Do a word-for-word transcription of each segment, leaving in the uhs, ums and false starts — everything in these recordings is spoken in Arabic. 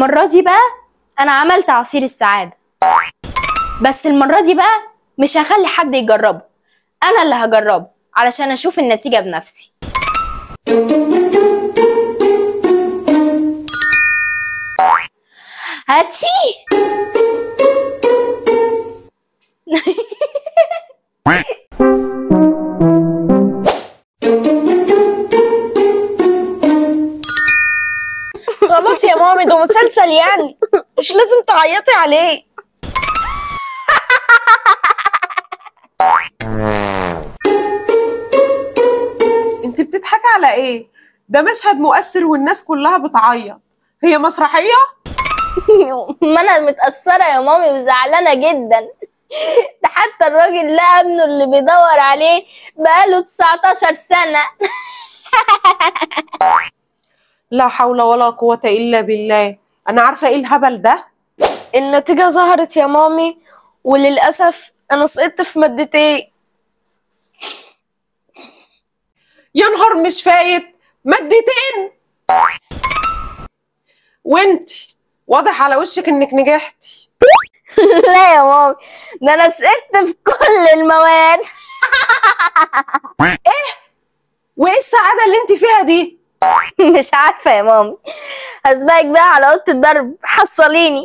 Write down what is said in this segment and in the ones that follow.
المرة دي بقى أنا عملت عصير السعادة، بس المرة دي بقى مش هخلي حد يجربه، أنا اللي هجربه علشان أشوف النتيجة بنفسي. هاتشي. خلاص يا مامي، ده مسلسل يعني، مش لازم تعيطي عليه. انت بتضحكي على ايه؟ ده مشهد مؤثر والناس كلها بتعيط. هي مسرحية؟ ما أنا متأثرة يا مامي وزعلانة جدا. ده حتى الراجل لقى ابنه اللي بيدور عليه بقاله تسعتاشر سنة. لا حول ولا قوة إلا بالله. أنا عارفة إيه الهبل ده؟ النتيجة ظهرت يا مامي، وللأسف أنا سقطت في مادتين. يا نهار مش فايت، مادتين! وانتي واضح على وشك إنك نجحتي. لا يا مامي، ده أنا سقطت في كل المواد. إيه؟ وإيه السعادة اللي انت فيها دي؟ مش عارفة يا مامي، هسبقك بقى على أوضة الضرب، حصليني.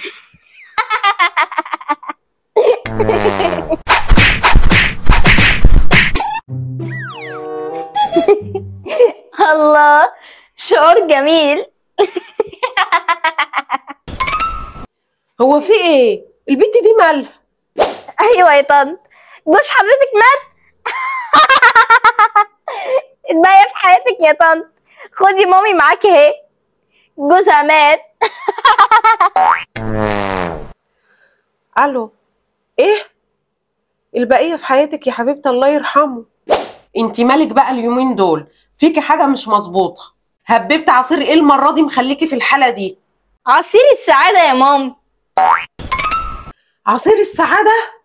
الله، شعور جميل. هو في إيه؟ البت دي مالها؟ أيوة يا طنط، جوز حضرتك مات. الباقية في حياتك يا طنط، خدي مامي معاكي اهي، جوزها مات. ألو، إيه؟ البقية في حياتك يا حبيبتي، الله يرحمه. انتي مالك بقى اليومين دول؟ فيكي حاجة مش مظبوطة. هببت عصير ايه المرة دي مخليكي في الحالة دي؟ عصير السعادة يا مامي. عصير السعادة؟